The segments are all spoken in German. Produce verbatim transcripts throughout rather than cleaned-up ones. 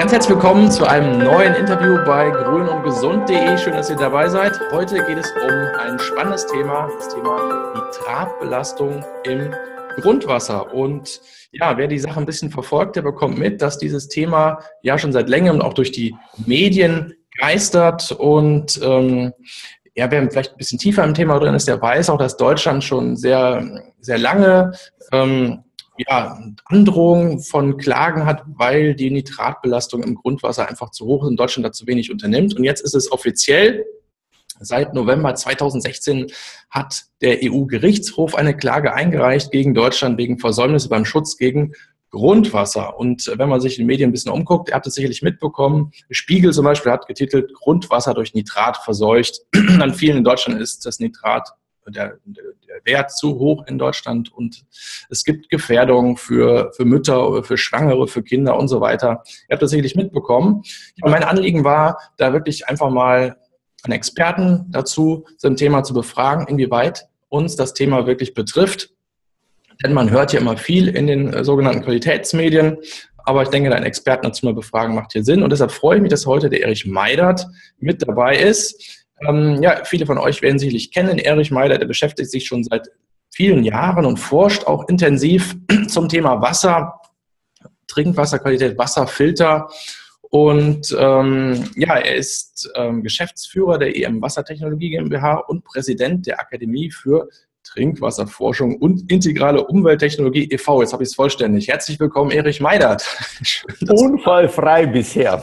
Ganz herzlich willkommen zu einem neuen Interview bei grün und gesund punkt de. Schön, dass ihr dabei seid. Heute geht es um ein spannendes Thema, das Thema Nitratbelastung im Grundwasser. Und ja, wer die Sache ein bisschen verfolgt, der bekommt mit, dass dieses Thema ja schon seit längerem auch durch die Medien geistert. Und ähm, ja, wer vielleicht ein bisschen tiefer im Thema drin ist, der weiß auch, dass Deutschland schon sehr, sehr lange ähm, ja, Androhung von Klagen hat, weil die Nitratbelastung im Grundwasser einfach zu hoch ist und Deutschland da zu wenig unternimmt. Und jetzt ist es offiziell. Seit November zweitausendsechzehn hat der E U-Gerichtshof eine Klage eingereicht gegen Deutschland wegen Versäumnisse beim Schutz gegen Grundwasser. Und wenn man sich in den Medien ein bisschen umguckt, ihr habt es sicherlich mitbekommen, Spiegel zum Beispiel hat getitelt, Grundwasser durch Nitrat verseucht. An vielen in Deutschland ist das Nitrat, der, der Wert zu hoch in Deutschland und es gibt Gefährdungen für, für Mütter, für Schwangere, für Kinder und so weiter. Ihr habt das sicherlich mitbekommen. Mein Anliegen war, da wirklich einfach mal einen Experten dazu zum Thema zu befragen, inwieweit uns das Thema wirklich betrifft. Denn man hört ja immer viel in den äh, sogenannten Qualitätsmedien, aber ich denke, einen Experten dazu mal befragen macht hier Sinn. Und deshalb freue ich mich, dass heute der Erich Meidert mit dabei ist. Ähm, ja, viele von euch werden sicherlich kennen. Erich Meidert, der beschäftigt sich schon seit vielen Jahren und forscht auch intensiv zum Thema Wasser, Trinkwasserqualität, Wasserfilter. Und ähm, ja, er ist ähm, Geschäftsführer der E M Wassertechnologie GmbH und Präsident der Akademie für Trinkwasserforschung und integrale Umwelttechnologie e V Jetzt habe ich es vollständig. Herzlich willkommen, Erich Meidert. Schön, unfallfrei bisher.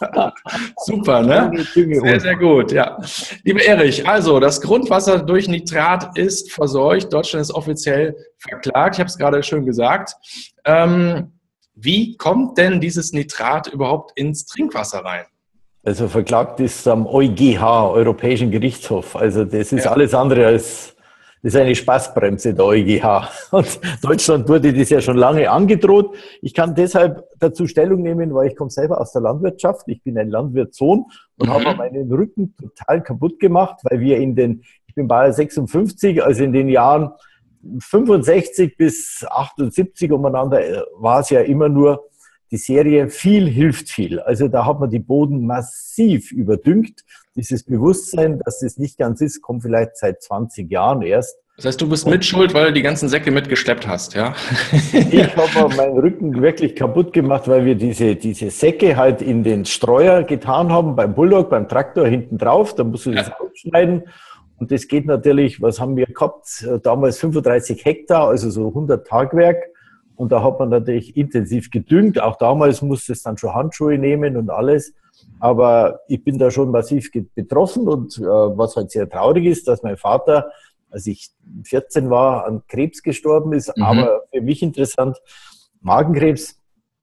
Super, ne? Sehr, sehr gut, ja. Lieber Erich, also das Grundwasser durch Nitrat ist verseucht. Deutschland ist offiziell verklagt. Ich habe es gerade schön gesagt. Ähm, Wie kommt denn dieses Nitrat überhaupt ins Trinkwasser rein? Also verklagt ist am E U G H, Europäischen Gerichtshof. Also das ist ja. alles andere als, das ist eine Spaßbremse, der E U G H. Und Deutschland wurde das ja schon lange angedroht. Ich kann deshalb dazu Stellung nehmen, weil ich komme selber aus der Landwirtschaft. Ich bin ein Landwirtssohn und mhm. habe meinen Rücken total kaputt gemacht, weil wir in den, ich bin Baujahr sechsundfünfzig, also in den Jahren fünfundsechzig bis achtundsiebzig umeinander war es ja immer nur die Serie viel hilft viel. Also da hat man die Boden massiv überdüngt. Dieses Bewusstsein, dass das nicht ganz ist, kommt vielleicht seit zwanzig Jahren erst. Das heißt, du bist mitschuld, weil du die ganzen Säcke mitgeschleppt hast, ja? Ich habe meinen Rücken wirklich kaputt gemacht, weil wir diese, diese Säcke halt in den Streuer getan haben, beim Bulldog, beim Traktor hinten drauf. Da musst du das ja. aufschneiden. Und das geht natürlich, was haben wir gehabt? Damals fünfunddreißig Hektar, also so hundert Tagwerk. Und da hat man natürlich intensiv gedüngt. Auch damals musste es dann schon Handschuhe nehmen und alles. Aber ich bin da schon massiv betroffen. Und äh, was halt sehr traurig ist, dass mein Vater, als ich vierzehn war, an Krebs gestorben ist. Mhm. Aber für mich interessant, Magenkrebs.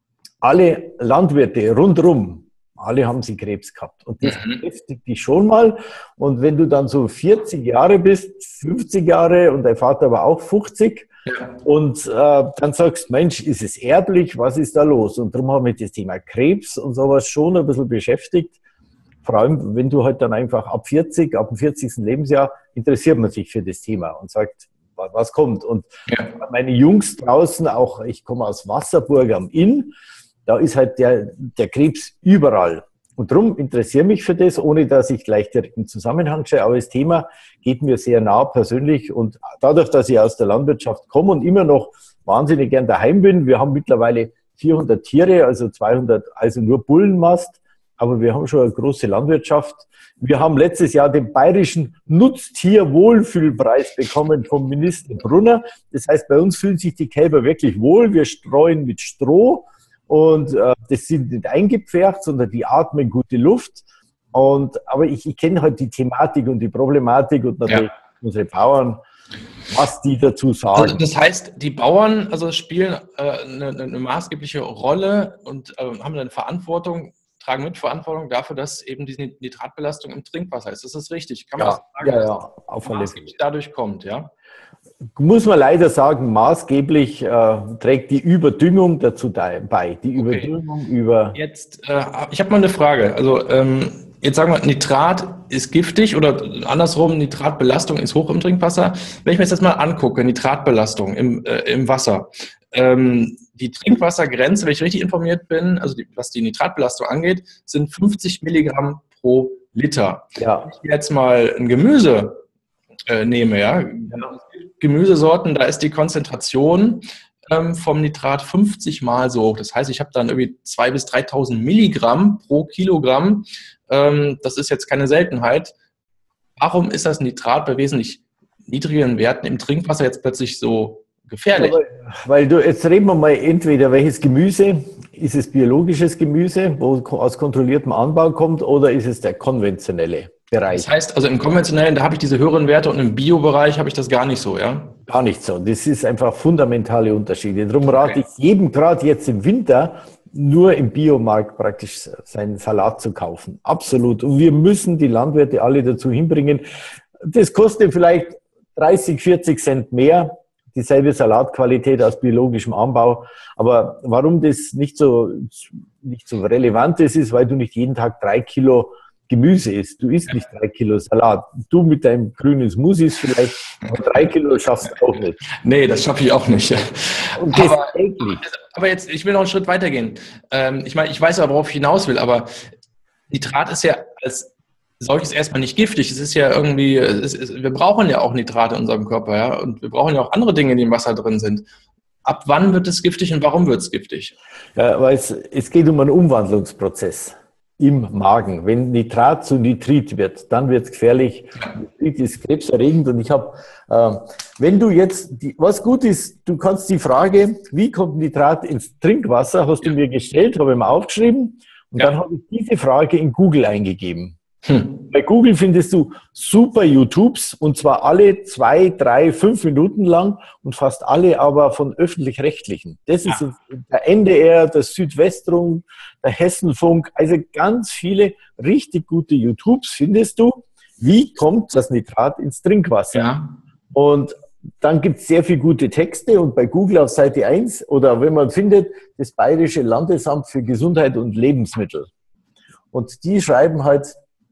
Alle Landwirte rundherum, alle haben sie Krebs gehabt. Und das mhm. beschäftigt dich schon mal. Und wenn du dann so vierzig Jahre bist, fünfzig Jahre und dein Vater war auch fünfzig ja. und äh, dann sagst, Mensch, ist es erblich? Was ist da los? Und darum haben wir das Thema Krebs und sowas schon ein bisschen beschäftigt. Vor allem, wenn du halt dann einfach ab vierzig, ab dem vierzigsten Lebensjahr interessiert man sich für das Thema und sagt, was, was kommt. Und ja. meine Jungs draußen, auch ich komme aus Wasserburg am Inn, da ist halt der, der Krebs überall. Und darum interessiere mich für das, ohne dass ich gleich direkt einen Zusammenhang schaue. Aber das Thema geht mir sehr nah persönlich. Und dadurch, dass ich aus der Landwirtschaft komme und immer noch wahnsinnig gern daheim bin, wir haben mittlerweile vierhundert Tiere, also zweihundert, also nur Bullenmast. Aber wir haben schon eine große Landwirtschaft. Wir haben letztes Jahr den bayerischen Nutztierwohlfühlpreis bekommen vom Minister Brunner. Das heißt, bei uns fühlen sich die Kälber wirklich wohl. Wir streuen mit Stroh. Und äh, das sind nicht eingepfercht, sondern die atmen gute Luft. Und, aber ich, ich kenne halt die Thematik und die Problematik und natürlich ja. unsere Bauern, was die dazu sagen. Also das heißt, die Bauern also spielen äh, eine, eine maßgebliche Rolle und äh, haben eine Verantwortung, tragen Mitverantwortung dafür, dass eben diese Nitratbelastung im Trinkwasser ist. Das ist richtig. Kann man ja, das sagen, ja, dass ja, auf alle Fälle dadurch kommt, ja? Muss man leider sagen, maßgeblich äh, trägt die Überdüngung dazu bei. Die Überdüngung okay. über... Jetzt, äh, ich habe mal eine Frage. Also ähm, jetzt sagen wir, Nitrat ist giftig oder andersrum, Nitratbelastung ist hoch im Trinkwasser. Wenn ich mir das jetzt mal angucke, Nitratbelastung im, äh, im Wasser, ähm, die Trinkwassergrenze, wenn ich richtig informiert bin, also die, was die Nitratbelastung angeht, sind fünfzig Milligramm pro Liter. Ja. Wenn ich jetzt mal ein Gemüse äh, nehme, ja, ja. Gemüsesorten, da ist die Konzentration ähm, vom Nitrat fünfzig Mal so hoch. Das heißt, ich habe dann irgendwie zweitausend bis dreitausend Milligramm pro Kilogramm. Ähm, das ist jetzt keine Seltenheit. Warum ist das Nitrat bei wesentlich niedrigeren Werten im Trinkwasser jetzt plötzlich so gefährlich? Ja, weil, weil du, jetzt reden wir mal entweder welches Gemüse, ist es biologisches Gemüse, wo aus kontrolliertem Anbau kommt, oder ist es der konventionelle Bereich? Das heißt, also im konventionellen, da habe ich diese höheren Werte und im Bio-Bereich habe ich das gar nicht so, ja? Gar nicht so. Das ist einfach fundamentale Unterschiede. Darum rate Okay. ich jedem gerade jetzt im Winter, nur im Biomarkt praktisch seinen Salat zu kaufen. Absolut. Und wir müssen die Landwirte alle dazu hinbringen. Das kostet vielleicht dreißig, vierzig Cent mehr, dieselbe Salatqualität aus biologischem Anbau. Aber warum das nicht so, nicht so relevant ist, ist, weil du nicht jeden Tag drei Kilo Gemüse isst. Du isst nicht drei Kilo Salat. Du mit deinem grünen Smoothies vielleicht, aber drei Kilo schaffst du auch nicht. Nee, das schaffe ich auch nicht. Und das Aber, täglich. aber jetzt, ich will noch einen Schritt weitergehen. Ähm, ich meine, ich weiß ja, worauf ich hinaus will, aber Nitrat ist ja als solches erstmal nicht giftig. Es ist ja irgendwie, es ist, wir brauchen ja auch Nitrate in unserem Körper, ja, und wir brauchen ja auch andere Dinge, die im Wasser drin sind. Ab wann wird es giftig und warum wird es giftig? Ja, weil es, es geht um einen Umwandlungsprozess im Magen. Wenn Nitrat zu Nitrit wird, dann wird es gefährlich. Nitrit ist krebserregend und ich habe, äh, wenn du jetzt, die, was gut ist, du kannst die Frage, wie kommt Nitrat ins Trinkwasser, hast du mir gestellt, habe ich mir aufgeschrieben und Ja. dann habe ich diese Frage in Google eingegeben. Hm. Bei Google findest du super YouTubes und zwar alle zwei, drei, fünf Minuten lang und fast alle aber von öffentlich-rechtlichen. Das ist Ja. der N D R, der Südwestrundfunk, der Hessenfunk, also ganz viele richtig gute YouTubes findest du. Wie kommt das Nitrat ins Trinkwasser? Ja. Und dann gibt es sehr viele gute Texte und bei Google auf Seite eins oder wenn man findet, das Bayerische Landesamt für Gesundheit und Lebensmittel. Und die schreiben halt,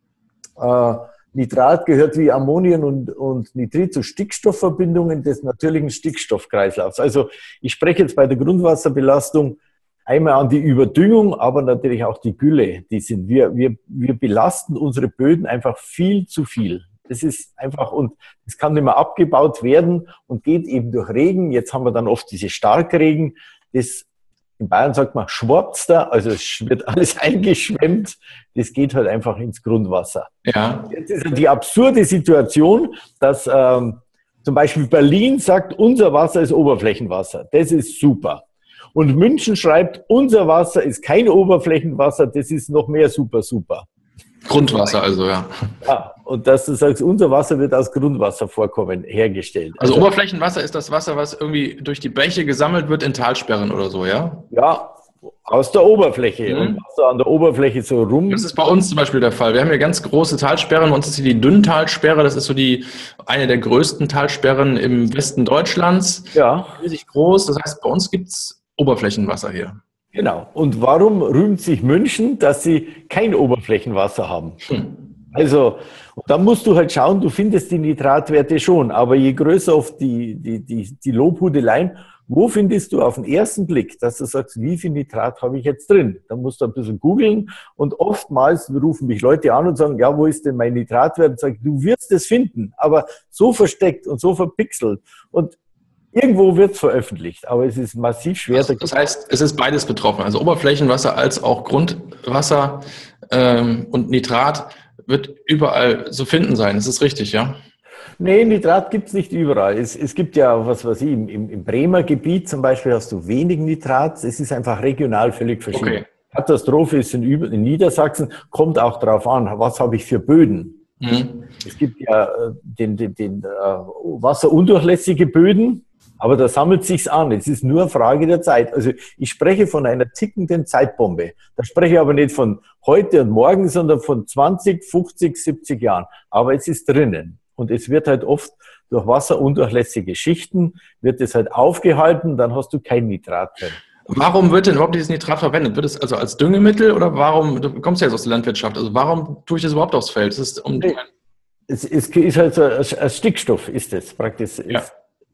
Äh, Nitrat gehört wie Ammonium und, und Nitrit zu Stickstoffverbindungen des natürlichen Stickstoffkreislaufs. Also ich spreche jetzt bei der Grundwasserbelastung einmal an die Überdüngung, aber natürlich auch die Gülle. Die sind, wir, wir, wir belasten unsere Böden einfach viel zu viel. Das ist einfach, und das kann nicht mehr abgebaut werden und geht eben durch Regen. Jetzt haben wir dann oft diese Starkregen. Das In Bayern sagt man Schwarzter, also es wird alles eingeschwemmt. Das geht halt einfach ins Grundwasser. Ja. Jetzt ist die absurde Situation, dass ähm, zum Beispiel Berlin sagt, unser Wasser ist Oberflächenwasser. Das ist super. Und München schreibt, unser Wasser ist kein Oberflächenwasser, das ist noch mehr super, super. Grundwasser also, ja. Ja, und dass du sagst, unser Wasser wird aus Grundwasservorkommen hergestellt. Also, also Oberflächenwasser ist das Wasser, was irgendwie durch die Bäche gesammelt wird in Talsperren oder so, ja? Ja, aus der Oberfläche. Mhm. Und Wasser an der Oberfläche so rum. Das ist bei uns zum Beispiel der Fall. Wir haben hier ganz große Talsperren. Bei uns ist hier die Dünntalsperre. Das ist so die eine der größten Talsperren im Westen Deutschlands. Ja. Riesig groß. Das heißt, bei uns gibt es Oberflächenwasser hier. Genau. Und warum rühmt sich München, dass sie kein Oberflächenwasser haben? Hm. Also, und da musst du halt schauen, du findest die Nitratwerte schon, aber je größer oft die, die, die, die Lobhudeleien, wo findest du auf den ersten Blick, dass du sagst, wie viel Nitrat habe ich jetzt drin? Da musst du ein bisschen googeln und oftmals rufen mich Leute an und sagen, ja, wo ist denn mein Nitratwert? Und sag, du wirst es finden, aber so versteckt und so verpixelt und irgendwo wird es veröffentlicht, aber es ist massiv schwer. Also, das heißt, es ist beides betroffen, also Oberflächenwasser als auch Grundwasser ähm, und Nitrat wird überall zu finden sein. Das ist richtig, ja? Nee, Nitrat gibt es nicht überall. Es, es gibt ja, was weiß ich, im, im Bremer Gebiet zum Beispiel hast du wenig Nitrat. Es ist einfach regional völlig verschieden. Okay. Katastrophe ist in, in Niedersachsen, kommt auch darauf an, was habe ich für Böden. Mhm. Es gibt ja den, den, den uh, wasserundurchlässige Böden, aber da sammelt sich's an. Es ist nur eine Frage der Zeit. Also ich spreche von einer tickenden Zeitbombe. Da spreche ich aber nicht von heute und morgen, sondern von zwanzig, fünfzig, siebzig Jahren. Aber es ist drinnen. Und es wird halt oft durch wasserundurchlässige Schichten, wird es halt aufgehalten, dann hast du kein Nitrat drin. Warum wird denn überhaupt dieses Nitrat verwendet? Wird es also als Düngemittel oder warum, du kommst ja jetzt aus der Landwirtschaft, also warum tue ich das überhaupt aufs Feld? Das ist um es, es ist halt so ein Stickstoff, ist es praktisch. Ja. Ist,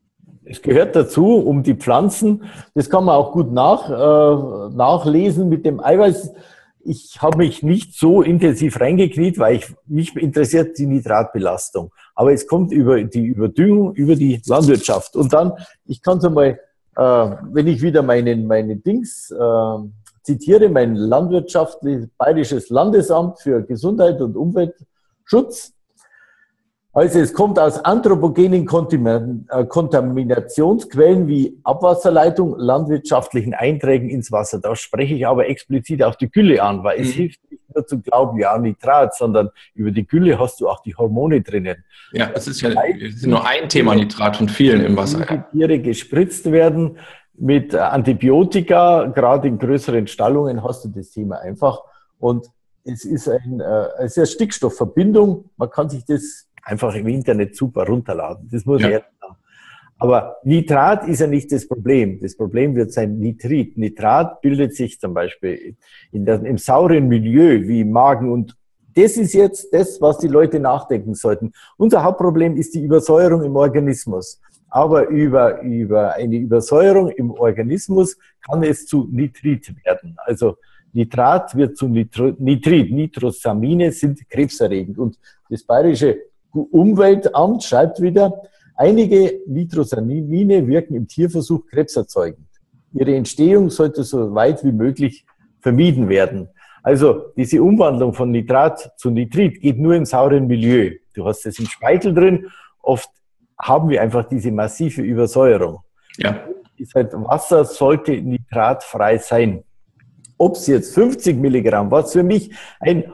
Es gehört dazu, um die Pflanzen. Das kann man auch gut nach, äh, nachlesen mit dem Eiweiß. Ich habe mich nicht so intensiv reingekniet, weil ich, mich interessiert die Nitratbelastung. Aber es kommt über die Überdüngung, über die Landwirtschaft. Und dann, ich kann es mal, äh, wenn ich wieder meinen, meine Dings äh, zitiere, mein landwirtschaftliches Bayerisches Landesamt für Gesundheit und Umweltschutz. Also es kommt aus anthropogenen Kontaminationsquellen wie Abwasserleitung, landwirtschaftlichen Einträgen ins Wasser. Da spreche ich aber explizit auch die Gülle an, weil es mhm. hilft nicht nur zu glauben, ja, Nitrat, sondern über die Gülle hast du auch die Hormone drinnen. Ja, das ist ja das ist nur ein Thema Nitrat von vielen im Wasser. Die Tiere gespritzt werden mit Antibiotika, gerade in größeren Stallungen hast du das Thema einfach. Und es ist, ein, es ist eine Stickstoffverbindung, man kann sich das einfach im Internet super runterladen. Das muss man ja. jetzt sagen. Aber Nitrat ist ja nicht das Problem. Das Problem wird sein Nitrit. Nitrat bildet sich zum Beispiel in der, im sauren Milieu wie im Magen. Und das ist jetzt das, was die Leute nachdenken sollten. Unser Hauptproblem ist die Übersäuerung im Organismus. Aber über, über eine Übersäuerung im Organismus kann es zu Nitrit werden. Also Nitrat wird zu Nitro, Nitrit. Nitrosamine sind krebserregend. Und das bayerische Umweltamt schreibt wieder, einige Nitrosamine wirken im Tierversuch krebserzeugend. Ihre Entstehung sollte so weit wie möglich vermieden werden. Also diese Umwandlung von Nitrat zu Nitrit geht nur im sauren Milieu. Du hast es im Speichel drin. Oft haben wir einfach diese massive Übersäuerung. Ja. Ist halt, Wasser sollte nitratfrei sein. Ob es jetzt fünfzig Milligramm, was für mich ein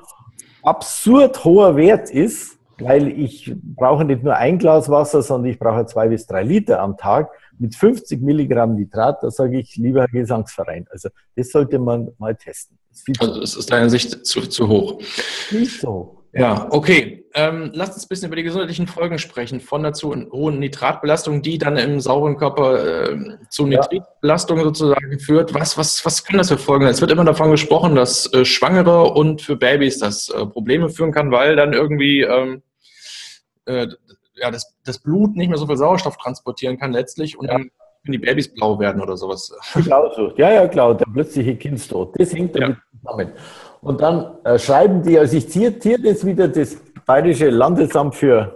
absurd hoher Wert ist, weil ich brauche nicht nur ein Glas Wasser, sondern ich brauche zwei bis drei Liter am Tag mit fünfzig Milligramm Nitrat. Da sage ich, lieber Gesangsverein. Also das sollte man mal testen. Das also es ist deiner Sicht zu, zu hoch. Nicht so hoch. Ja, okay. Ähm, lasst uns ein bisschen über die gesundheitlichen Folgen sprechen von der zu hohen Nitratbelastung, die dann im sauren Körper äh, zu Nitritbelastung ja. sozusagen führt. Was, was, was können das für Folgen? Es wird immer davon gesprochen, dass äh, Schwangere und für Babys das äh, Probleme führen kann, weil dann irgendwie ähm, äh, ja, das, das Blut nicht mehr so viel Sauerstoff transportieren kann letztlich und ja. dann wenn die Babys blau werden oder sowas. Genau so. Ja, ja, klar, der plötzliche Kindstod. Das hängt damit ja. zusammen. Und dann äh, schreiben die, also ich zitiere jetzt wieder das Bayerische Landesamt für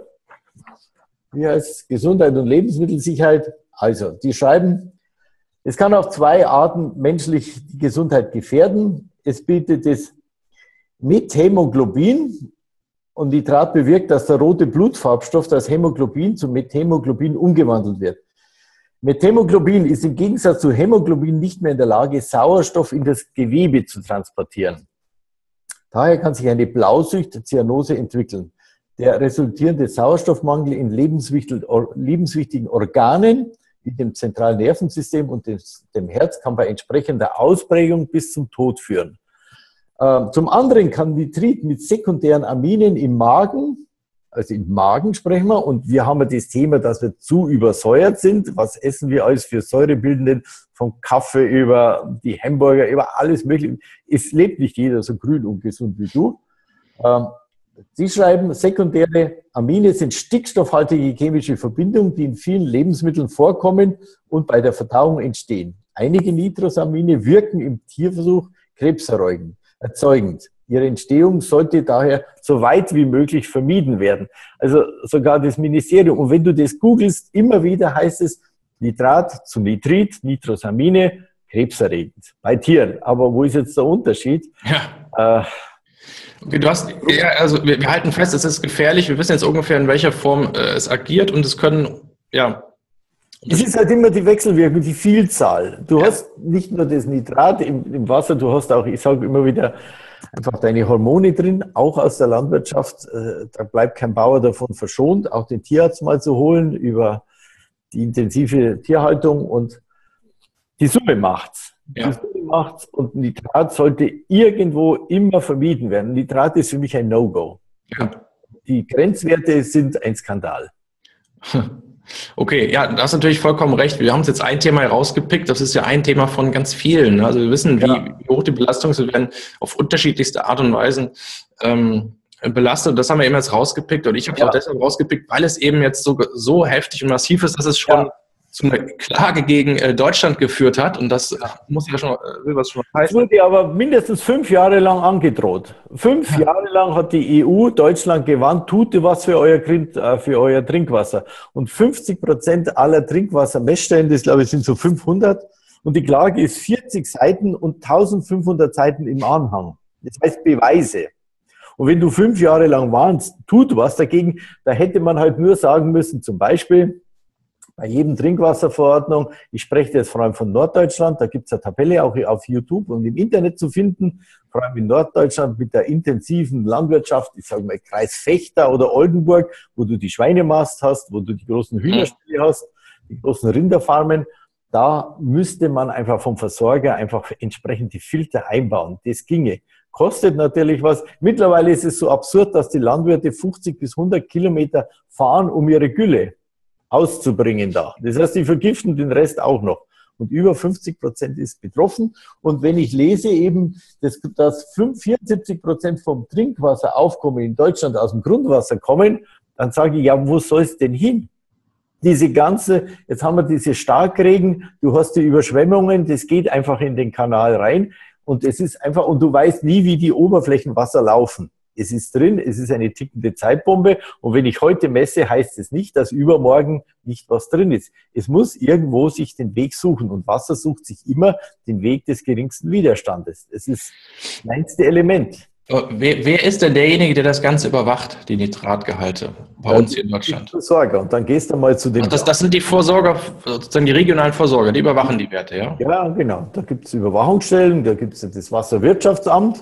wie heißt, Gesundheit und Lebensmittelsicherheit. Also, die schreiben, es kann auf zwei Arten menschlich die Gesundheit gefährden. Es bietet das Methämoglobin und Nitrat bewirkt, dass der rote Blutfarbstoff, das Hämoglobin, zu Methämoglobin umgewandelt wird. Methämoglobin ist im Gegensatz zu Hämoglobin nicht mehr in der Lage, Sauerstoff in das Gewebe zu transportieren. Daher kann sich eine Blausucht-Zyanose entwickeln. Der resultierende Sauerstoffmangel in lebenswichtigen Organen wie dem zentralen Nervensystem und dem Herz kann bei entsprechender Ausprägung bis zum Tod führen. Zum anderen kann Nitrit mit sekundären Aminen im Magen, also im Magen sprechen wir, und wir haben das Thema, dass wir zu übersäuert sind. Was essen wir alles für Säurebildenden? Vom Kaffee über die Hamburger, über alles Mögliche. Es lebt nicht jeder so grün und gesund wie du. Sie schreiben, sekundäre Amine sind stickstoffhaltige chemische Verbindungen, die in vielen Lebensmitteln vorkommen und bei der Verdauung entstehen. Einige Nitrosamine wirken im Tierversuch krebserzeugend. Ihre Entstehung sollte daher so weit wie möglich vermieden werden. Also sogar das Ministerium. Und wenn du das googelst, immer wieder heißt es Nitrat zu Nitrit, Nitrosamine, krebserregend. Bei Tieren. Aber wo ist jetzt der Unterschied? Ja. Äh, okay, du hast, ja, also wir, wir halten fest, es ist gefährlich. Wir wissen jetzt ungefähr, in welcher Form äh, es agiert und es können, ja. Es ist halt immer die Wechselwirkung, die Vielzahl. Du ja. hast nicht nur das Nitrat im, im Wasser, du hast auch, ich sage immer wieder, einfach deine Hormone drin, auch aus der Landwirtschaft. Äh, da bleibt kein Bauer davon verschont, auch den Tierarzt mal zu holen über die intensive Tierhaltung und die Summe macht's. Ja. Die Summe macht's und Nitrat sollte irgendwo immer vermieden werden. Nitrat ist für mich ein No-Go. Ja. Die Grenzwerte sind ein Skandal. Okay, ja, da hast du natürlich vollkommen recht. Wir haben uns jetzt ein Thema herausgepickt. Das ist ja ein Thema von ganz vielen. Also wir wissen, wie, ja. wie hoch die Belastung ist. Wir werden auf unterschiedlichste Art und Weise ähm, belastet. Und das haben wir eben jetzt rausgepickt. Und ich habe es ja. auch deshalb rausgepickt, weil es eben jetzt so, so heftig und massiv ist, dass es schon ja. zu einer Klage gegen äh, Deutschland geführt hat. Und das muss ja schon, will was schon heißen. Es wurde aber mindestens fünf Jahre lang angedroht. Fünf ja. Jahre lang hat die E U Deutschland gewarnt, tut was für euer, für euer Trinkwasser. Und fünfzig Prozent aller Trinkwassermessstellen, das glaube ich sind so fünfhundert, und die Klage ist vierzig Seiten und eintausendfünfhundert Seiten im Anhang. Das heißt Beweise. Und wenn du fünf Jahre lang warnst, tut was dagegen, da hätte man halt nur sagen müssen, zum Beispiel bei jedem Trinkwasserverordnung, ich spreche jetzt vor allem von Norddeutschland, da gibt es eine Tabelle auch auf YouTube und im Internet zu finden, vor allem in Norddeutschland mit der intensiven Landwirtschaft, ich sage mal Kreis Vechta oder Oldenburg, wo du die Schweinemast hast, wo du die großen Hühnerställe hast, die großen Rinderfarmen. Da müsste man einfach vom Versorger einfach entsprechend die Filter einbauen. Das ginge. Kostet natürlich was. Mittlerweile ist es so absurd, dass die Landwirte fünfzig bis hundert Kilometer fahren, um ihre Gülle auszubringen da. Das heißt, die vergiften den Rest auch noch. Und über fünfzig Prozent ist betroffen. Und wenn ich lese eben, dass, dass vierundsiebzig Prozent vom Trinkwasseraufkommen in Deutschland aus dem Grundwasser kommen, dann sage ich, ja, wo soll es denn hin? Diese ganze, jetzt haben wir diese Starkregen, du hast die Überschwemmungen, das geht einfach in den Kanal rein und es ist einfach, und du weißt nie, wie die Oberflächenwasser laufen. Es ist drin, es ist eine tickende Zeitbombe und wenn ich heute messe, heißt es nicht, dass übermorgen nicht was drin ist. Es muss irgendwo sich den Weg suchen und Wasser sucht sich immer den Weg des geringsten Widerstandes. Es ist das kleinste Element. Wer, wer ist denn derjenige, der das Ganze überwacht, die Nitratgehalte bei uns hier in Deutschland? Versorger. Und dann gehst du mal zu den... Ach, das, das sind die Versorger, sozusagen die regionalen Versorger, die überwachen die Werte, ja? Ja, genau. Da gibt es Überwachungsstellen, da gibt es das Wasserwirtschaftsamt.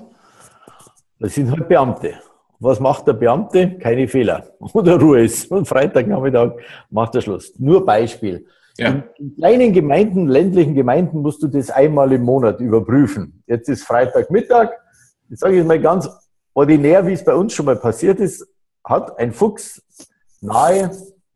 Das sind halt Beamte. Was macht der Beamte? Keine Fehler. Oder Ruhe ist. Und Freitagnachmittag macht er Schluss. Nur Beispiel. Ja. In, in kleinen Gemeinden, ländlichen Gemeinden musst du das einmal im Monat überprüfen. Jetzt ist Freitagmittag. Ich sage jetzt mal ganz ordinär, wie es bei uns schon mal passiert ist, hat ein Fuchs nahe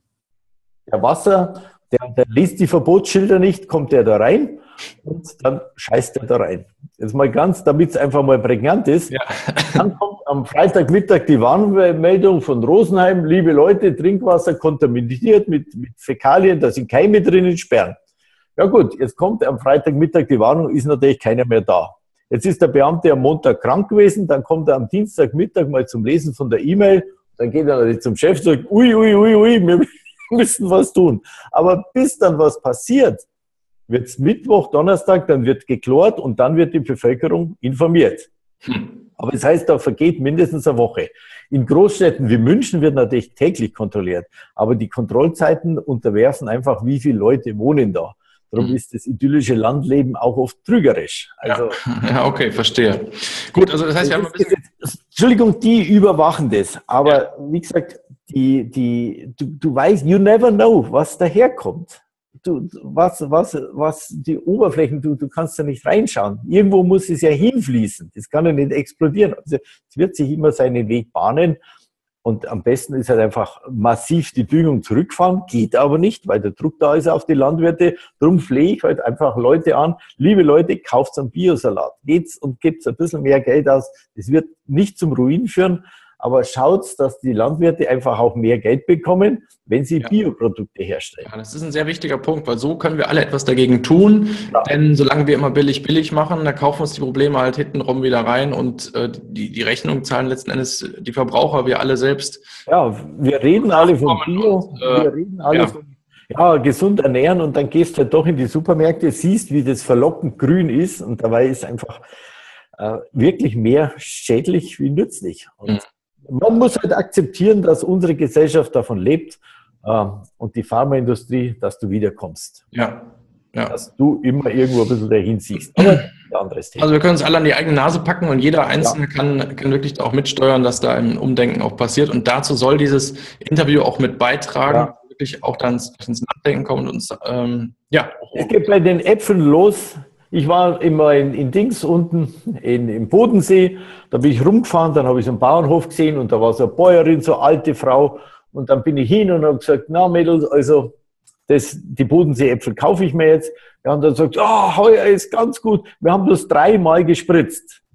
der Wasser, der, der liest die Verbotsschilder nicht, kommt der da rein und dann scheißt er da rein. Jetzt mal ganz, damit es einfach mal prägnant ist. Ja. Dann kommt am Freitagmittag die Warnmeldung von Rosenheim, liebe Leute, Trinkwasser kontaminiert mit, mit Fäkalien, da sind Keime drinnen, sperren. Ja gut, jetzt kommt am Freitagmittag die Warnung, ist natürlich keiner mehr da. Jetzt ist der Beamte am Montag krank gewesen, dann kommt er am Dienstagmittag mal zum Lesen von der E-Mail, dann geht er zum Chef und sagt, ui, ui, ui, ui, wir müssen was tun. Aber bis dann was passiert, wird es Mittwoch, Donnerstag, dann wird geklort und dann wird die Bevölkerung informiert. Hm. Aber das heißt, da vergeht mindestens eine Woche. In Großstädten wie München wird natürlich täglich kontrolliert, aber die Kontrollzeiten unterwerfen einfach, wie viele Leute wohnen da. Darum ist das idyllische Landleben auch oft trügerisch. Also, ja. ja, okay, verstehe. Gut, also das heißt, wir haben ein bisschen... Entschuldigung, die überwachen das. Aber ja. wie gesagt, die, die, du, du weißt, you never know, was daherkommt. Du, was, was, was die Oberflächen, du, du kannst da nicht reinschauen. Irgendwo muss es ja hinfließen. Das kann ja nicht explodieren. Also, es wird sich immer seinen Weg bahnen. Und am besten ist halt einfach massiv die Düngung zurückfahren, geht aber nicht, weil der Druck da ist auf die Landwirte. Darum flehe ich halt einfach Leute an, liebe Leute, kauft einen Biosalat. Geht's und gebt ein bisschen mehr Geld aus. Das wird nicht zum Ruin führen, aber schaut, dass die Landwirte einfach auch mehr Geld bekommen, wenn sie ja. Bioprodukte herstellen. Ja, das ist ein sehr wichtiger Punkt, weil so können wir alle etwas dagegen tun. Ja. Denn solange wir immer billig, billig machen, dann kaufen uns die Probleme halt hintenrum wieder rein und äh, die, die Rechnung zahlen letzten Endes die Verbraucher, wir alle selbst. Ja, wir reden alle von Bio, und, äh, wir reden alle ja. von ja, gesund ernähren und dann gehst du halt doch in die Supermärkte, siehst, wie das verlockend grün ist und dabei ist einfach äh, wirklich mehr schädlich wie nützlich. Und mhm. man muss halt akzeptieren, dass unsere Gesellschaft davon lebt äh, und die Pharmaindustrie, dass du wiederkommst. Ja. ja. Dass du immer irgendwo ein bisschen dahin siehst. Aber ein anderes Thema. Also wir können uns alle an die eigene Nase packen und jeder Einzelne ja. kann, kann wirklich auch mitsteuern, dass da ein Umdenken auch passiert. Und dazu soll dieses Interview auch mit beitragen, ja. wirklich auch dann ins Nachdenken kommen und uns, ähm, ja. Es geht bei den Äpfeln los. Ich war immer in, in Dings unten in, im Bodensee, da bin ich rumgefahren, dann habe ich so einen Bauernhof gesehen und da war so eine Bäuerin, so eine alte Frau und dann bin ich hin und habe gesagt, na Mädels, also das, die Bodensee-Äpfel kaufe ich mir jetzt. Ja, und dann sagt, ah, oh, heuer ist ganz gut, wir haben das dreimal gespritzt.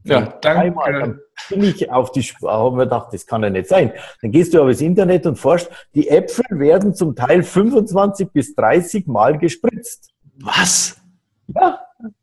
Ja, danke. Einmal, dann bin ich auf die Spur, habe mir gedacht, das kann ja nicht sein. Dann gehst du aber ins Internet und forschst, die Äpfel werden zum Teil fünfundzwanzig bis dreißig Mal gespritzt. Was? Ja.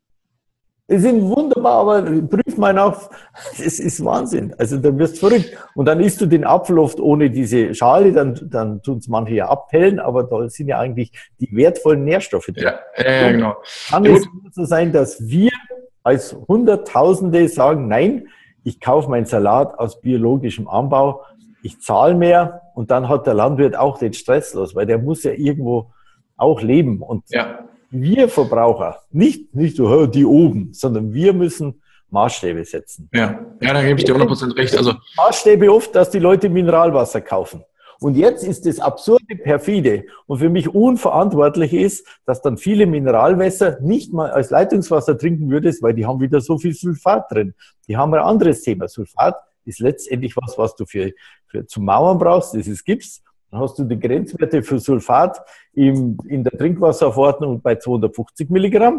Die sind wunderbar, aber prüf mal nach, das ist Wahnsinn. Also da wirst du verrückt. Und dann isst du den Apfel oft ohne diese Schale, dann, dann tun es manche ja abpellen, aber da sind ja eigentlich die wertvollen Nährstoffe drin. Ja, ja, genau. Kann es nur so sein, dass wir als Hunderttausende sagen, nein, ich kaufe meinen Salat aus biologischem Anbau, ich zahle mehr und dann hat der Landwirt auch den Stress los, weil der muss ja irgendwo auch leben. Und ja. wir Verbraucher, nicht, nicht so die oben, sondern wir müssen Maßstäbe setzen. Ja, ja, da gebe ich dir hundert Prozent recht. Also Maßstäbe oft, dass die Leute Mineralwasser kaufen. Und jetzt ist das absurde, perfide und für mich unverantwortlich ist, dass dann viele Mineralwässer nicht mal als Leitungswasser trinken würdest, weil die haben wieder so viel Sulfat drin. Die haben ein anderes Thema. Sulfat ist letztendlich was, was du für, für zum Mauern brauchst. Das ist Gips. Dann hast du die Grenzwerte für Sulfat im, in der Trinkwasserverordnung bei zweihundertfünfzig Milligramm.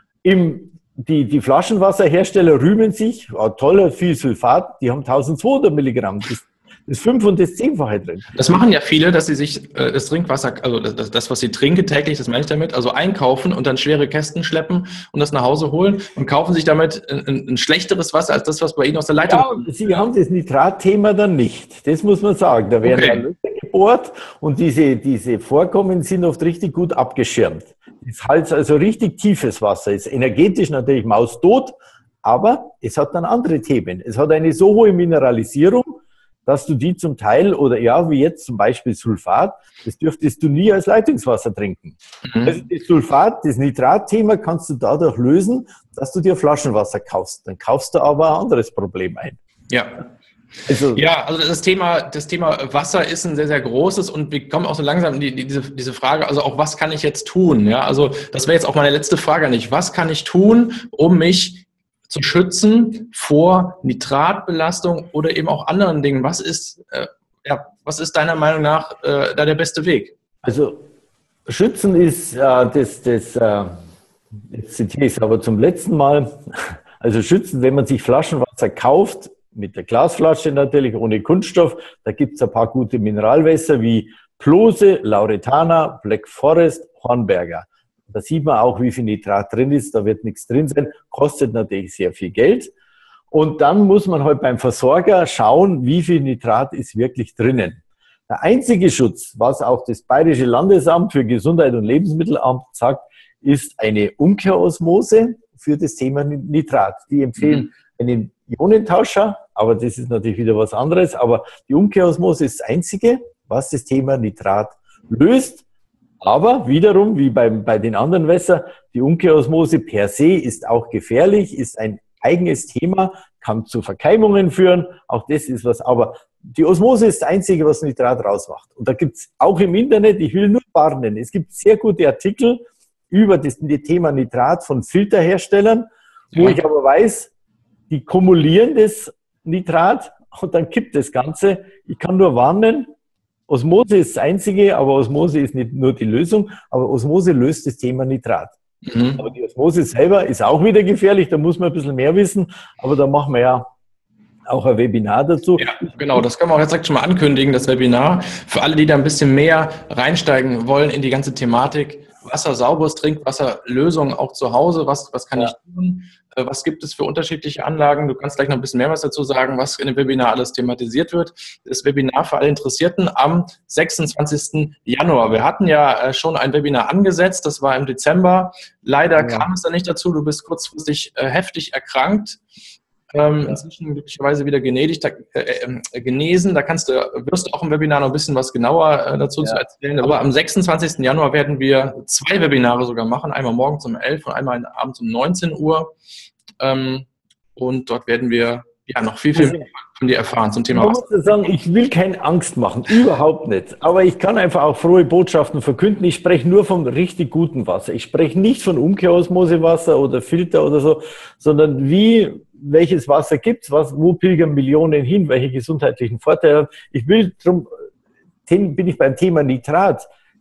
Im, die, die Flaschenwasserhersteller rühmen sich, oh, toller, viel Sulfat, die haben eintausendzweihundert Milligramm. Das, das fünf- und das zehnfache drin. Das machen ja viele, dass sie sich äh, das Trinkwasser, also das, das, was sie trinken täglich, das meine ich damit, also einkaufen und dann schwere Kästen schleppen und das nach Hause holen und kaufen sich damit ein, ein schlechteres Wasser als das, was bei ihnen aus der Leitung kommt. Ja, sie haben das Nitratthema dann nicht. Das muss man sagen. Da werden Okay. ja Löcher gebohrt und diese, diese Vorkommen sind oft richtig gut abgeschirmt. Das ist halt also richtig tiefes Wasser. Ist energetisch natürlich maustot, aber es hat dann andere Themen. Es hat eine so hohe Mineralisierung, dass du die zum Teil, oder ja, wie jetzt zum Beispiel Sulfat, das dürftest du nie als Leitungswasser trinken. Mhm. Also das Sulfat, das Nitratthema kannst du dadurch lösen, dass du dir Flaschenwasser kaufst. Dann kaufst du aber ein anderes Problem ein. Ja. Also, Ja, also das Thema, das Thema Wasser ist ein sehr, sehr großes und wir kommen auch so langsam in die, die, diese, diese Frage, also auch was kann ich jetzt tun? Ja, also das wäre jetzt auch meine letzte Frage an dich. Was kann ich tun, um mich zu schützen vor Nitratbelastung oder eben auch anderen Dingen? Was ist, äh, ja, was ist deiner Meinung nach äh, da der beste Weg? Also schützen ist äh, das, das äh, jetzt zitiere ich es aber zum letzten Mal, also schützen, wenn man sich Flaschenwasser kauft, mit der Glasflasche natürlich, ohne Kunststoff, da gibt es ein paar gute Mineralwässer wie Plose, Lauretana, Black Forest, Hornberger. Da sieht man auch, wie viel Nitrat drin ist, da wird nichts drin sein, kostet natürlich sehr viel Geld. Und dann muss man halt beim Versorger schauen, wie viel Nitrat ist wirklich drinnen. Der einzige Schutz, was auch das Bayerische Landesamt für Gesundheit und Lebensmittelamt sagt, ist eine Umkehrosmose für das Thema Nitrat. Die empfehlen mhm. einen Ionentauscher, aber das ist natürlich wieder was anderes. Aber die Umkehrosmose ist das Einzige, was das Thema Nitrat löst. Aber wiederum, wie beim, bei den anderen Wässern, die Umkehrosmose per se ist auch gefährlich, ist ein eigenes Thema, kann zu Verkeimungen führen. Auch das ist was. Aber die Osmose ist das Einzige, was Nitrat rausmacht. Und da gibt es auch im Internet, ich will nur warnen, es gibt sehr gute Artikel über das Thema Nitrat von Filterherstellern, wo ich aber weiß, die kumulieren das Nitrat und dann kippt das Ganze. Ich kann nur warnen, Osmose ist das Einzige, aber Osmose ist nicht nur die Lösung, aber Osmose löst das Thema Nitrat. Mhm. Aber die Osmose selber ist auch wieder gefährlich, da muss man ein bisschen mehr wissen, aber da machen wir ja auch ein Webinar dazu. Ja, genau, das können wir auch jetzt direkt schon mal ankündigen, das Webinar. Für alle, die da ein bisschen mehr reinsteigen wollen in die ganze Thematik, Wasser, sauberes Trinkwasser, Lösungen auch zu Hause, was, was kann ja. ich tun? Was gibt es für unterschiedliche Anlagen? Du kannst gleich noch ein bisschen mehr was dazu sagen, was in dem Webinar alles thematisiert wird. Das Webinar für alle Interessierten am sechsundzwanzigsten Januar. Wir hatten ja schon ein Webinar angesetzt, das war im Dezember. Leider ja. kam es da nicht dazu, du bist kurzfristig äh, heftig erkrankt. Ähm, ja. Inzwischen glücklicherweise wieder genädigt, äh, äh, genesen. Da kannst du, wirst du auch im Webinar noch ein bisschen was genauer äh, dazu ja. zu erzählen. Aber am sechsundzwanzigsten Januar werden wir zwei Webinare sogar machen. Einmal morgens um elf und einmal abends um neunzehn Uhr. Ähm, und dort werden wir ja noch viel, viel mehr von dir erfahren zum Thema Wasser. Ich muss sagen, ich will keine Angst machen, überhaupt nicht. Aber ich kann einfach auch frohe Botschaften verkünden. Ich spreche nur vom richtig guten Wasser. Ich spreche nicht von Umkehrosmosewasser oder Filter oder so, sondern wie, welches Wasser gibt es, was, wo pilgern Millionen hin, welche gesundheitlichen Vorteile. Ich will, drum bin ich beim Thema Nitrat.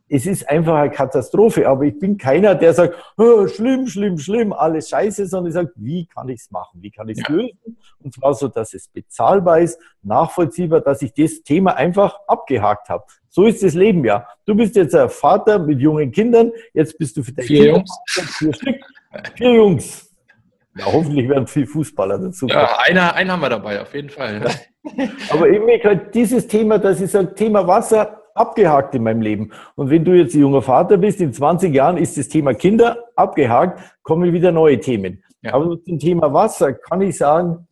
es ist einfach eine Katastrophe. Aber ich bin keiner, der sagt, oh, schlimm, schlimm, schlimm, alles scheiße, sondern ich sage, wie kann ich es machen? Wie kann ich es ja. lösen? Und zwar so, dass es bezahlbar ist, nachvollziehbar, dass ich das Thema einfach abgehakt habe. So ist das Leben ja. Du bist jetzt ein Vater mit jungen Kindern, jetzt bist du für deine vier Kinder. Jungs. Vier Stück. Vier Jungs. Ja, hoffentlich werden viele Fußballer dazu kommen. Ja, einer, einen haben wir dabei, auf jeden Fall. Ja. Aber ich möchte halt dieses Thema, das ist ein Thema Wasser, abgehakt in meinem Leben. Und wenn du jetzt ein junger Vater bist, in zwanzig Jahren ist das Thema Kinder abgehakt, kommen wieder neue Themen. Ja. Aber zum Thema Wasser kann ich sagen,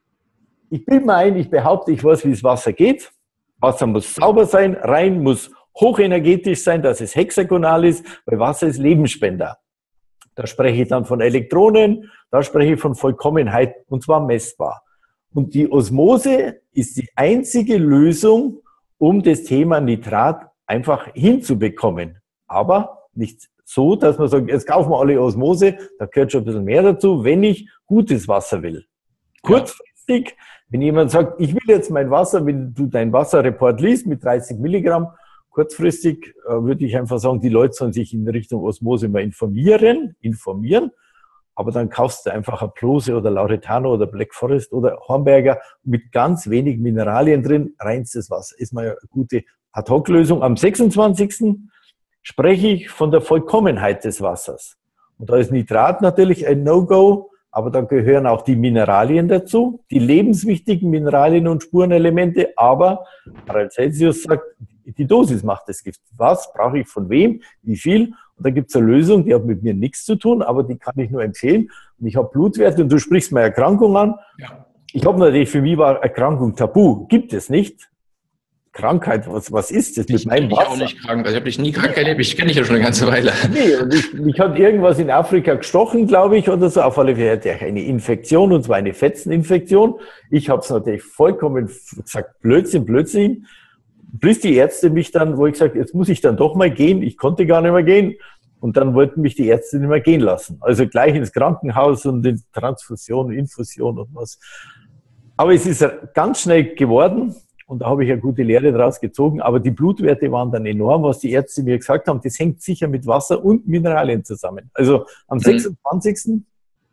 ich bilde mir ein, ich behaupte, ich weiß, wie das Wasser geht. Wasser muss sauber sein, rein, muss hochenergetisch sein, dass es hexagonal ist, weil Wasser ist Lebensspender. Da spreche ich dann von Elektronen, da spreche ich von Vollkommenheit, und zwar messbar. Und die Osmose ist die einzige Lösung, um das Thema Nitrat einfach hinzubekommen. Aber nicht so, dass man sagt, jetzt kaufen wir alle Osmose, da gehört schon ein bisschen mehr dazu, wenn ich gutes Wasser will. Kurzfristig, wenn jemand sagt, ich will jetzt mein Wasser, wenn du dein Wasserreport liest mit dreißig Milligramm, kurzfristig äh, würde ich einfach sagen, die Leute sollen sich in Richtung Osmose mal informieren, informieren, aber dann kaufst du einfach eine Prose oder Lauretano oder Black Forest oder Hornberger mit ganz wenig Mineralien drin, reinstes Wasser. Ist mal eine gute Ad-Hoc-Lösung. Am sechsundzwanzigsten spreche ich von der Vollkommenheit des Wassers. Und da ist Nitrat natürlich ein No-Go, aber da gehören auch die Mineralien dazu, die lebenswichtigen Mineralien und Spurenelemente, aber Paracelsus sagt, die Dosis macht das Gift. Was brauche ich von wem, wie viel? Und da gibt es eine Lösung, die hat mit mir nichts zu tun, aber die kann ich nur empfehlen. Und ich habe Blutwerte und du sprichst meine Erkrankung an. Ja. Ich habe natürlich, für mich war Erkrankung tabu. Gibt es nicht. Krankheit, was, was ist das ich mit meinem Wasser? Ich bin auch nicht krank. Also ich habe dich nie krank erlebt. Ich kenne dich ja schon eine ganze Weile. Nee, und ich, mich hat irgendwas in Afrika gestochen, glaube ich, oder so. Auf alle Fälle hatte ich eine Infektion, und zwar eine Fetzeninfektion. Ich habe es natürlich vollkommen gesagt, Blödsinn, Blödsinn. Bis die Ärzte mich dann, wo ich gesagt, jetzt muss ich dann doch mal gehen. Ich konnte gar nicht mehr gehen. Und dann wollten mich die Ärzte nicht mehr gehen lassen. Also gleich ins Krankenhaus und in Transfusion, Infusion und was. Aber es ist ganz schnell geworden. Und da habe ich eine gute Lehre daraus gezogen. Aber die Blutwerte waren dann enorm, was die Ärzte mir gesagt haben. Das hängt sicher mit Wasser und Mineralien zusammen. Also am sechsundzwanzigsten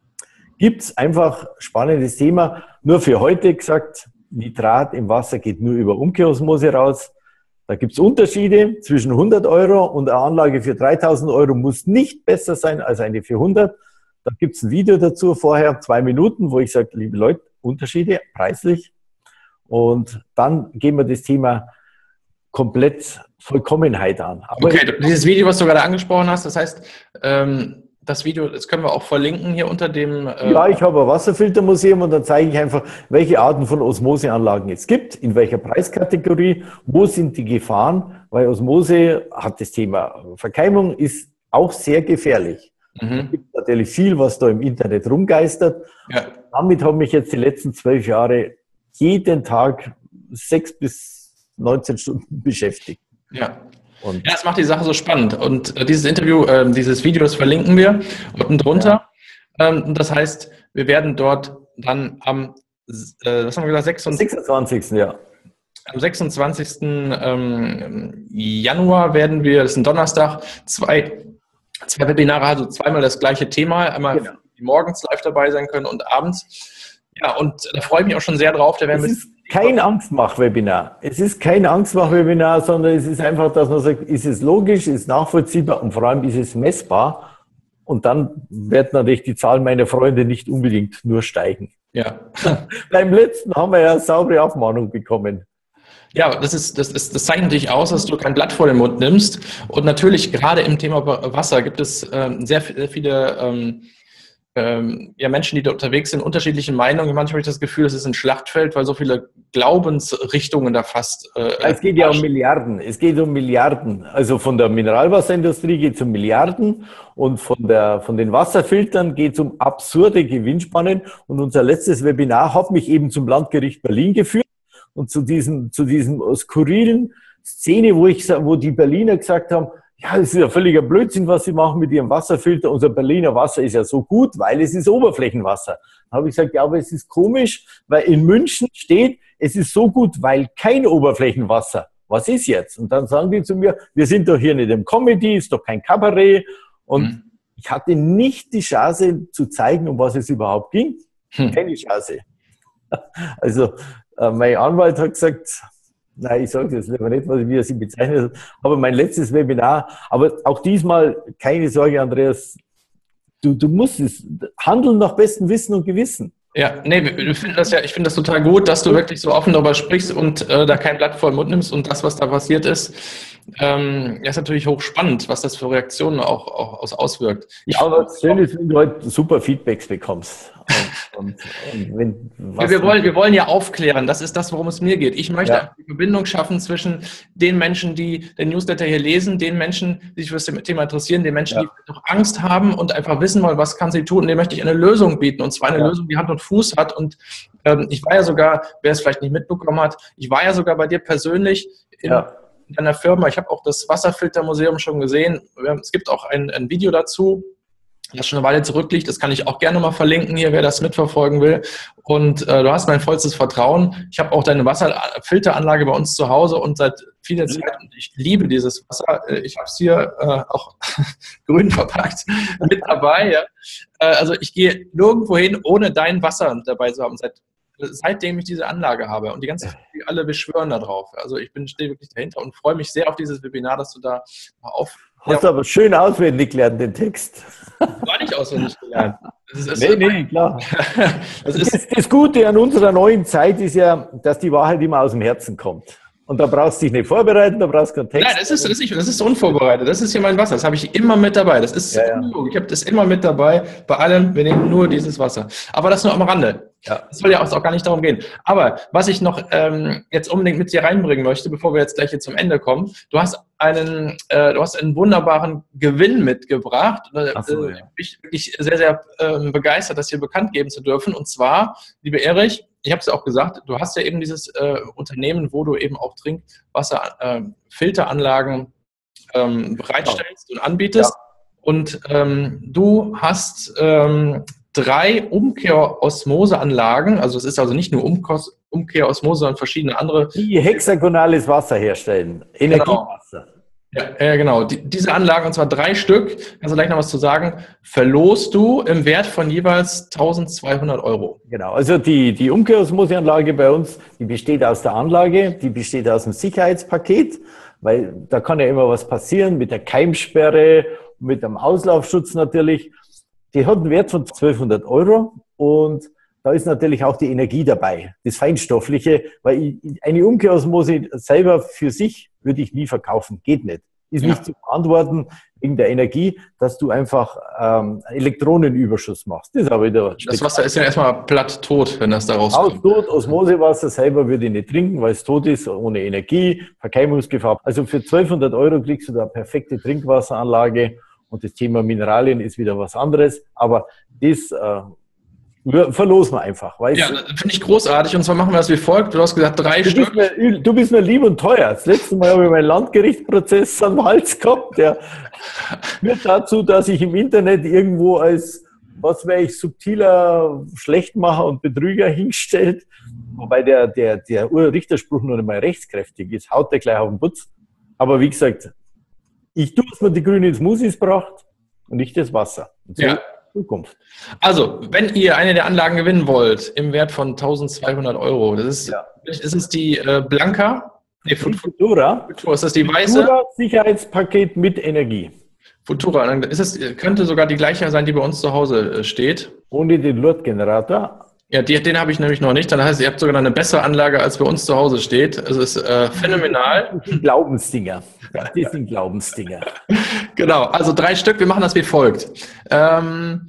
gibt es einfach spannendes Thema. Nur für heute gesagt, Nitrat im Wasser geht nur über Umkehrosmose raus. Da gibt es Unterschiede zwischen hundert Euro und eine Anlage für dreitausend Euro muss nicht besser sein als eine für hundert. Da gibt es ein Video dazu vorher, zwei Minuten, wo ich sage, liebe Leute, Unterschiede preislich. Und dann gehen wir das Thema komplett Vollkommenheit an. Aber okay, dieses Video, was du gerade angesprochen hast, das heißt, ähm das Video, das können wir auch verlinken hier unter dem... Äh ja, ich habe ein Wasserfiltermuseum und dann zeige ich einfach, welche Arten von Osmoseanlagen es gibt, in welcher Preiskategorie, wo sind die Gefahren, weil Osmose hat das Thema Verkeimung, ist auch sehr gefährlich. Mhm. Es gibt natürlich viel, was da im Internet rumgeistert. Ja. Damit habe ich mich jetzt die letzten zwölf Jahre jeden Tag sechs bis neunzehn Stunden beschäftigt. Ja. Und ja, das macht die Sache so spannend. Und äh, dieses Interview, äh, dieses Video, das verlinken wir unten drunter. Ja. Ähm, das heißt, wir werden dort dann am, äh, was haben wir gesagt, sechsundzwanzigsten Ja. Am sechsundzwanzigsten Ähm, Januar werden wir, das ist ein Donnerstag, zwei, zwei Webinare, also zweimal das gleiche Thema. Einmal, genau, die morgens live dabei sein können und abends. Ja, und da freue ich mich auch schon sehr drauf. Da werden wir kein Angstmach-Webinar. Es ist kein Angstmach-Webinar, sondern es ist einfach, dass man sagt, ist es logisch, ist nachvollziehbar und vor allem ist es messbar. Und dann wird natürlich die Zahl meiner Freunde nicht unbedingt nur steigen. Ja. Beim letzten haben wir ja eine saubere Aufmahnung bekommen. Ja, das ist, das ist, das zeichnet dich aus, dass du kein Blatt vor den Mund nimmst. Und natürlich, gerade im Thema Wasser gibt es ähm, sehr viele ähm, Ähm, ja, Menschen, die da unterwegs sind, unterschiedliche Meinungen. Manchmal habe ich das Gefühl, es ist ein Schlachtfeld, weil so viele Glaubensrichtungen da fast... Äh, es geht ja um Milliarden. Es geht um Milliarden. Also von der Mineralwasserindustrie geht es um Milliarden und von, der, von den Wasserfiltern geht es um absurde Gewinnspannen. Und unser letztes Webinar hat mich eben zum Landgericht Berlin geführt und zu diesem, zu diesem skurrilen Szene, wo, ich, wo die Berliner gesagt haben, ja, das ist ja völliger Blödsinn, was Sie machen mit Ihrem Wasserfilter. Unser Berliner Wasser ist ja so gut, weil es ist Oberflächenwasser. Da habe ich gesagt, ja, aber es ist komisch, weil in München steht, es ist so gut, weil kein Oberflächenwasser. was ist jetzt? Und dann sagen die zu mir, wir sind doch hier nicht im Comedy, ist doch kein Kabarett. Und mhm. ich hatte nicht die Chance zu zeigen, um was es überhaupt ging. Hm. Keine Chance. Also äh, mein Anwalt hat gesagt, nein, ich sage jetzt lieber nicht, wie er sie bezeichnet hat, aber mein letztes Webinar, aber auch diesmal keine Sorge, Andreas, du, du musst es handeln nach bestem Wissen und Gewissen. Ja, nee, wir finden das ja, ich finde das total gut, dass du wirklich so offen darüber sprichst und äh, da kein Blatt vor den Mund nimmst und das, was da passiert ist, ähm, ist natürlich hochspannend, was das für Reaktionen auch, auch aus auswirkt. Ja, aber das Schöne ist, wenn du halt super Feedbacks bekommst. Und, und, und wenn, ja, wir, wollen, wir wollen ja aufklären, das ist das, worum es mir geht. Ich möchte ja. eine Verbindung schaffen zwischen den Menschen, die den Newsletter hier lesen, den Menschen, die sich für das Thema interessieren, den Menschen, ja. die noch Angst haben und einfach wissen wollen, was kann sie tun. Und dem möchte ich eine Lösung bieten, und zwar eine ja. Lösung, die Hand und Fuß hat. Und ähm, ich war ja sogar, wer es vielleicht nicht mitbekommen hat, ich war ja sogar bei dir persönlich in, ja. in deiner Firma. Ich habe auch das Wasserfiltermuseum schon gesehen. Es gibt auch ein, ein Video dazu, das schon eine Weile zurückliegt. Das kann ich auch gerne mal verlinken hier, wer das mitverfolgen will. Und äh, du hast mein vollstes Vertrauen. Ich habe auch deine Wasserfilteranlage bei uns zu Hause und seit vieler Zeit, und ich liebe dieses Wasser. Ich habe es hier äh, auch grün verpackt mit dabei. Ja. Äh, also ich gehe nirgendwo hin, ohne dein Wasser dabei zu haben, seit, seitdem ich diese Anlage habe. Und die ganze Familie, alle beschwören da drauf. Also ich bin stehe wirklich dahinter und freue mich sehr auf dieses Webinar, dass du da auf... Hast du aber schön auswendig gelernt, den Text. War nicht auswendig gelernt. Das ist, nee, nee, klar. Das, ist das, das Gute an unserer neuen Zeit ist ja, dass die Wahrheit immer aus dem Herzen kommt. Und da brauchst du dich nicht vorbereiten, da brauchst du keinen Text. Nein, das ist, das, ist, das ist unvorbereitet. Das ist hier mein Wasser. Das habe ich immer mit dabei. Das ist ja, ja. Ich habe das immer mit dabei. Bei allem, wir nehmen nur dieses Wasser. Aber das nur am Rande. Ja. Das soll ja auch gar nicht darum gehen. Aber was ich noch ähm, jetzt unbedingt mit dir reinbringen möchte, bevor wir jetzt gleich hier zum Ende kommen, du hast einen, äh, du hast einen wunderbaren Gewinn mitgebracht. Ach so, ja. Ich bin wirklich sehr, sehr äh, begeistert, das hier bekannt geben zu dürfen. Und zwar, liebe Erich, ich habe es ja auch gesagt, du hast ja eben dieses äh, Unternehmen, wo du eben auch Trinkwasserfilteranlagen äh, ähm, bereitstellst ja. und anbietest. Ja. Und ähm, du hast ähm, drei Umkehrosmoseanlagen, also es ist also nicht nur Umkehrosmose, sondern verschiedene andere. Die hexagonales Wasser herstellen, Energiewasser. Genau. Ja, ja, genau. Die, diese Anlagen, und zwar drei Stück, kannst du gleich noch was zu sagen, verlost du im Wert von jeweils tausendzweihundert Euro. Genau, also die, die Umkehrosmoseanlage bei uns, die besteht aus der Anlage, die besteht aus dem Sicherheitspaket, weil da kann ja immer was passieren mit der Keimsperre, mit dem Auslaufschutz natürlich. Die hat einen Wert von zwölfhundert Euro und da ist natürlich auch die Energie dabei, das Feinstoffliche, weil ich, eine Umkehrosmose selber für sich würde ich nie verkaufen, geht nicht. Ist ja. nicht zu verantworten wegen der Energie, dass du einfach ähm, Elektronenüberschuss machst. Das ist aber wieder das Wasser ist ja erstmal platt tot, wenn das da rauskommt. Tot, Osmosewasser selber würde ich nicht trinken, weil es tot ist, ohne Energie, Verkeimungsgefahr. Also für zwölfhundert Euro kriegst du da eine perfekte Trinkwasseranlage. Und das Thema Mineralien ist wieder was anderes. Aber das äh, verlosen wir einfach. Weißt ja, finde ich großartig. Und zwar machen wir das wie folgt. Du hast gesagt, drei du Stück. Bist mir, du bist mir lieb und teuer. Das letzte Mal habe ich meinen Landgerichtsprozess an den Hals gehabt. Der führt dazu, dass ich im Internet irgendwo als, was wäre ich, subtiler Schlechtmacher und Betrüger hingestellt. Wobei der, der, der Richterspruch nur einmal rechtskräftig ist. Haut der gleich auf den Putz. Aber wie gesagt, ich tue, was mir die grüne Smoothies braucht und nicht das Wasser. Und so ja. Zukunft. Also, wenn ihr eine der Anlagen gewinnen wollt, im Wert von tausendzweihundert Euro, das ist, ja. ist es die äh, Blanca? Nee, Futura. Futura. Ist das die weiße? Futura Sicherheitspaket mit Energie. Futura. Dann ist es, könnte sogar die gleiche sein, die bei uns zu Hause äh, steht. Ohne den Load-Generator. Ja, die, den habe ich nämlich noch nicht. Dann heißt, ihr habt sogar eine bessere Anlage, als bei uns zu Hause steht. Es ist äh, phänomenal. Das sind Glaubensdinger. Das sind Glaubensdinger. Genau, also drei Stück. Wir machen das wie folgt. Ähm,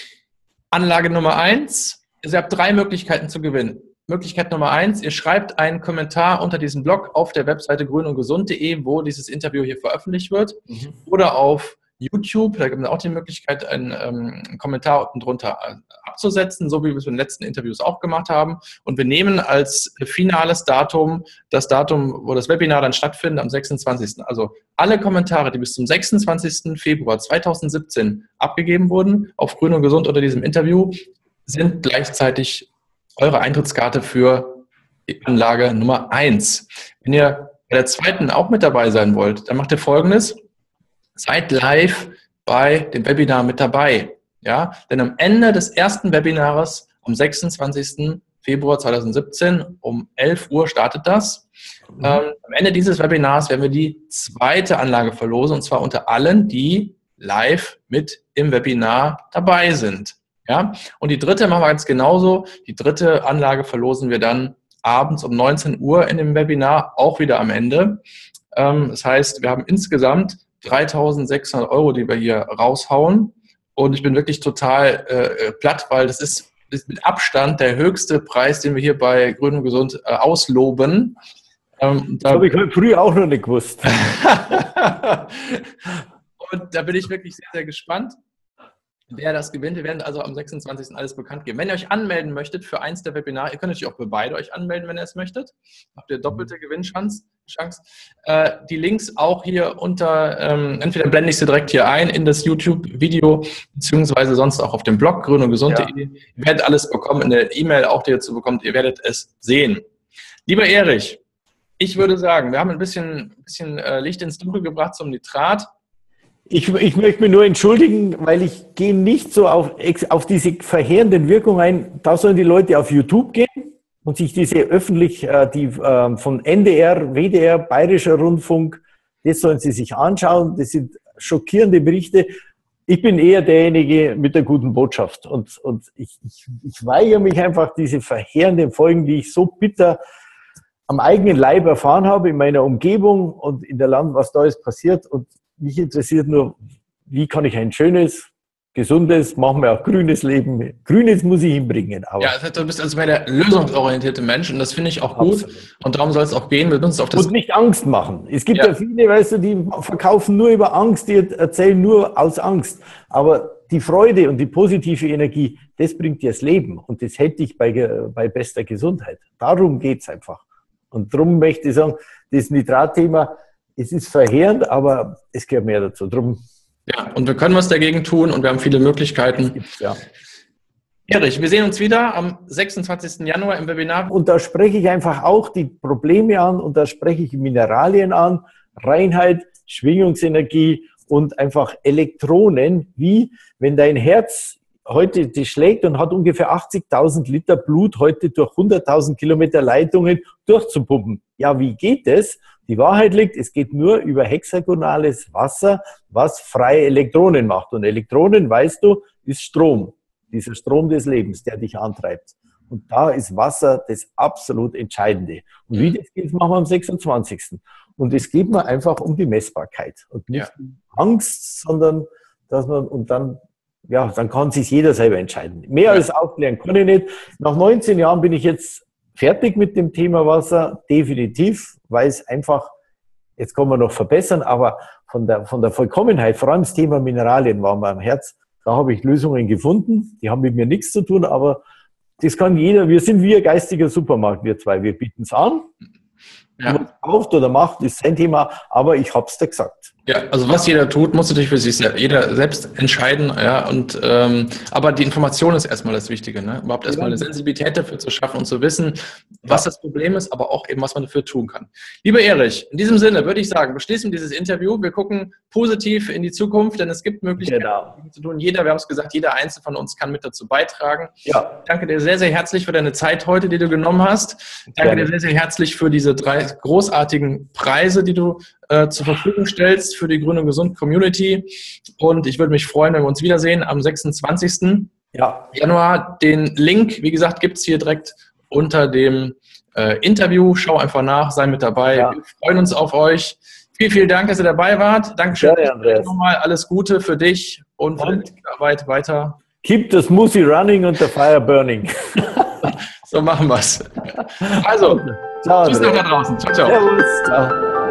Anlage Nummer eins. Ihr habt drei Möglichkeiten zu gewinnen. Möglichkeit Nummer eins, ihr schreibt einen Kommentar unter diesem Blog auf der Webseite grün und gesund punkt de, wo dieses Interview hier veröffentlicht wird. Mhm. Oder auf YouTube, da gibt es auch die Möglichkeit, einen ähm, Kommentar unten drunter äh, abzusetzen, so wie wir es in den letzten Interviews auch gemacht haben. Und wir nehmen als finales Datum das Datum, wo das Webinar dann stattfindet, am sechsundzwanzigsten Also alle Kommentare, die bis zum sechsundzwanzigsten Februar zweitausendsiebzehn abgegeben wurden, auf Grün und Gesund unter diesem Interview, sind gleichzeitig eure Eintrittskarte für die Anlage Nummer eins. Wenn ihr bei der zweiten auch mit dabei sein wollt, dann macht ihr Folgendes. Seid live bei dem Webinar mit dabei. Ja? Denn am Ende des ersten Webinars, am sechsundzwanzigsten Februar zweitausendsiebzehn, um elf Uhr startet das. Mhm. Ähm, am Ende dieses Webinars werden wir die zweite Anlage verlosen, und zwar unter allen, die live mit im Webinar dabei sind. Ja? Und die dritte machen wir ganz genauso. Die dritte Anlage verlosen wir dann abends um neunzehn Uhr in dem Webinar, auch wieder am Ende. Ähm, das heißt, wir haben insgesamt dreitausendsechshundert Euro, die wir hier raushauen. Und ich bin wirklich total äh, platt, weil das ist, ist mit Abstand der höchste Preis, den wir hier bei Grün und Gesund äh, ausloben. Ähm, da habe ich heute früh auch noch nicht gewusst. Und da bin ich wirklich sehr, sehr gespannt, wer das gewinnt. Wir werden also am sechsundzwanzigsten alles bekannt geben. Wenn ihr euch anmelden möchtet für eins der Webinare, ihr könnt natürlich auch für beide euch anmelden, wenn ihr es möchtet. Habt ihr doppelte Gewinnchance. Chance. Äh, die Links auch hier unter, ähm, entweder blende ich sie direkt hier ein in das YouTube-Video, beziehungsweise sonst auch auf dem Blog grün und gesund punkt de. Ja. Ihr werdet alles bekommen, in der E-Mail auch, die ihr dazu bekommt. Ihr werdet es sehen. Lieber Erich, ich würde sagen, wir haben ein bisschen, bisschen äh, Licht ins Dunkel gebracht zum Nitrat. Ich, ich möchte mich nur entschuldigen, weil ich gehe nicht so auf, auf diese verheerenden Wirkungen ein. Da sollen die Leute auf YouTube gehen und sich diese öffentlich, äh, die äh, von N D R, W D R, Bayerischer Rundfunk, das sollen sie sich anschauen. Das sind schockierende Berichte. Ich bin eher derjenige mit der guten Botschaft. Und, und ich, ich, ich weigere mich einfach, diese verheerenden Folgen, die ich so bitter am eigenen Leib erfahren habe, in meiner Umgebung und in der Land, was da ist passiert. Und mich interessiert nur, wie kann ich ein schönes, gesundes, machen wir auch grünes Leben. Grünes muss ich hinbringen. Aber ja, du bist also mehr der lösungsorientierte Mensch und das finde ich auch gut. Absolut. Und darum soll es auch gehen. Wir uns auf das und nicht Angst machen. Es gibt ja, ja viele, weißt du, die verkaufen nur über Angst, die erzählen nur aus Angst. Aber die Freude und die positive Energie, das bringt dir das Leben und das hält dich bei, bei bester Gesundheit. Darum geht's einfach. Und darum möchte ich sagen, das Nitratthema, es ist verheerend, aber es gehört mehr dazu. Drum ja, und wir können was dagegen tun und wir haben viele Möglichkeiten. Ja. Erich, wir sehen uns wieder am sechsundzwanzigsten Januar im Webinar. Und da spreche ich einfach auch die Probleme an und da spreche ich Mineralien an, Reinheit, Schwingungsenergie und einfach Elektronen, wie wenn dein Herz heute das schlägt und hat ungefähr achtzigtausend Liter Blut heute durch hunderttausend Kilometer Leitungen durchzupumpen. Ja, wie geht es? Die Wahrheit liegt, es geht nur über hexagonales Wasser, was freie Elektronen macht. Und Elektronen, weißt du, ist Strom. Dieser Strom des Lebens, der dich antreibt. Und da ist Wasser das absolut Entscheidende. Und wie das geht, machen wir am sechsundzwanzigsten Und es geht mir einfach um die Messbarkeit. Und nicht ja. Angst, sondern dass man, und dann, ja, dann kann sich jeder selber entscheiden. Mehr ja. als aufklären kann ich nicht. Nach neunzehn Jahren bin ich jetzt fertig mit dem Thema Wasser, definitiv, weil es einfach, jetzt kann man noch verbessern, aber von der, von der Vollkommenheit, vor allem das Thema Mineralien war mir am Herz, da habe ich Lösungen gefunden, die haben mit mir nichts zu tun, aber das kann jeder, wir sind wie ein geistiger Supermarkt, wir zwei, wir bieten es an, ja. was kauft oder macht, ist sein Thema, aber ich habe es dir gesagt. Ja, also was jeder tut, muss natürlich für sich jeder selbst entscheiden, ja, und ähm, aber die Information ist erstmal das Wichtige, ne? Überhaupt erstmal eine Sensibilität dafür zu schaffen und zu wissen, was das Problem ist, aber auch eben, was man dafür tun kann. Lieber Erich, in diesem Sinne würde ich sagen, wir schließen dieses Interview, wir gucken positiv in die Zukunft, denn es gibt Möglichkeiten genau. zu tun. Jeder, wir haben es gesagt, jeder Einzelne von uns kann mit dazu beitragen. Ja. Ich danke dir sehr, sehr herzlich für deine Zeit heute, die du genommen hast. Ich danke ja. dir sehr, sehr herzlich für diese drei großartigen Preise, die du äh, zur Verfügung stellst für die Grün und Gesund Community. Und ich würde mich freuen, wenn wir uns wiedersehen am sechsundzwanzigsten Ja. Januar. Den Link, wie gesagt, gibt es hier direkt unter dem äh, Interview. Schau einfach nach, sei mit dabei. Ja. Wir freuen uns auf euch. Vielen, vielen Dank, dass ihr dabei wart. Dankeschön. Ja, Andreas. Nochmal alles Gute für dich und für die Arbeit weiter. Keep the smoothie running and the fire burning. So machen wir es. Also, ciao, tschüss noch da draußen. Ciao, ciao. Servus. Ciao.